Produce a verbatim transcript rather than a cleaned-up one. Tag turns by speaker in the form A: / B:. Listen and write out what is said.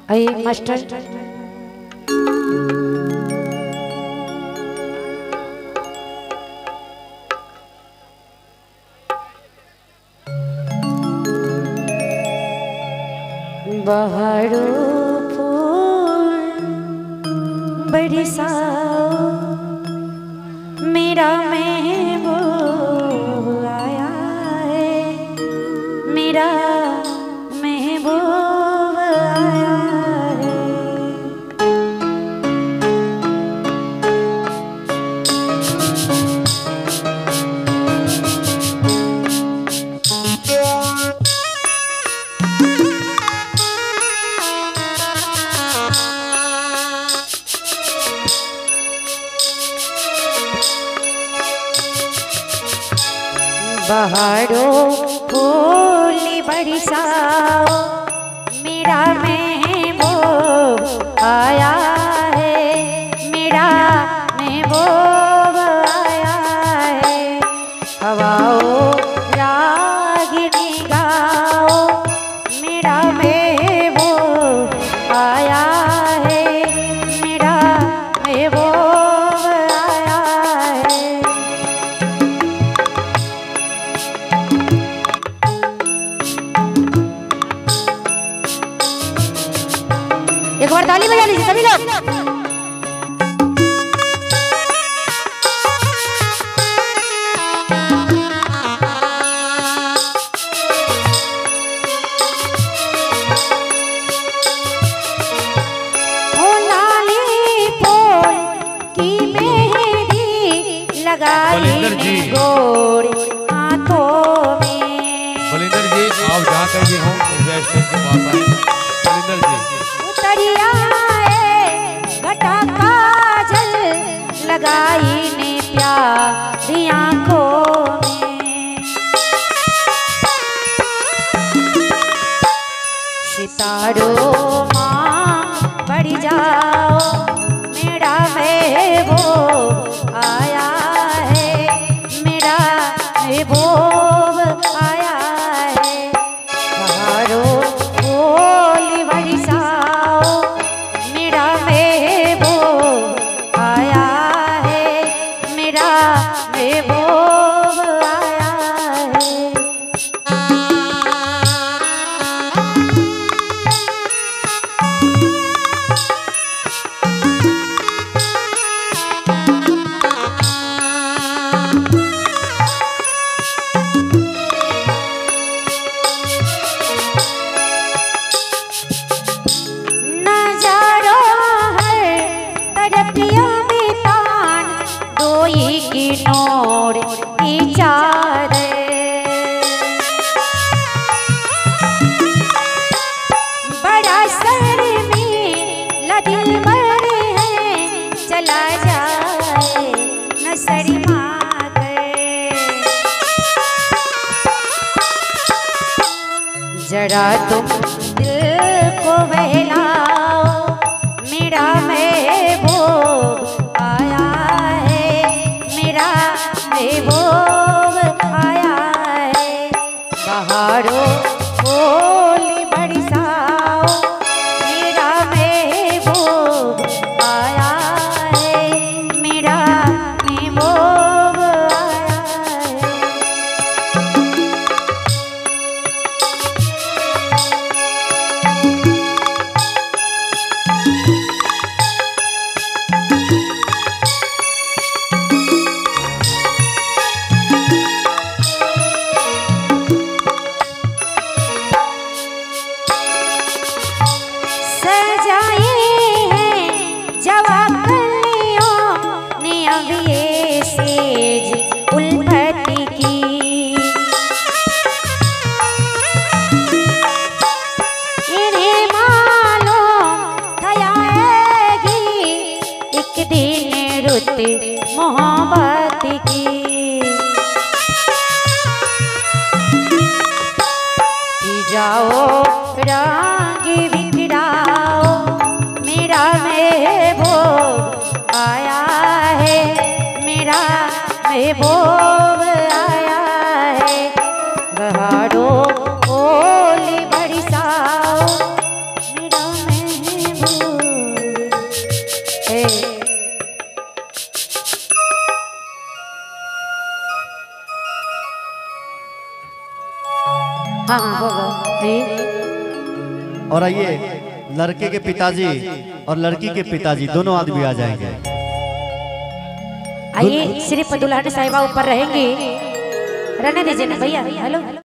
A: आइए मास्टर। बहारो फूल बरसाओ मेरा महबूब आया है, मेरा महबूब आया है। बहारो फूल बरसाओ मेरा महबूब आया है, मेरा महबूब आया है। हवाओ रागिनी गाओ मेरा महबूब आया है, मेरा महबूब आया है। एक बार ताली बजा लीजिए सभी लोग। ओ लाली फूल की मेहंदी लगाई गोरी हाथों में।
B: बलिंदर जी आप जहाँ कहीं भी हों स्टेशन के पास आए। बलिंदर जी
A: उतरिया घटा काजल लगाई ने प्यारी आंखों में। सितारों माँ बढ़ जाओ मेरा महबूब आया है, मेरा महबूब आया है। बहारों फूल बरसाओ मेरा महबूब आया है, मेरा महबूब आया है। की नोर की चादर बड़ा सर में लदिल मर है, चला जाए न शर्मा कर। जरा तुम दिल को बहलाओ मेरा महबूब आया है, मेरा महबूब आया है। बहारों फूल बरसाओ मेरा महबूब आया है, मेरा महबूब आया है। मोहब्बत की जाओ रंग बिखराओ मेरा महबूब आया है, मेरा महबूब आया है। बहारों फूल बरसाओ मेरा महबूब हाँ हाँ होगा ये।
C: और आइए लड़के के पिताजी और लड़की के पिताजी दोनों आदमी आ जाएंगे।
A: आइए सिर्फ दुल्हन साहिबा ऊपर रहेंगे, रहने दीजिए ना भैया। हेलो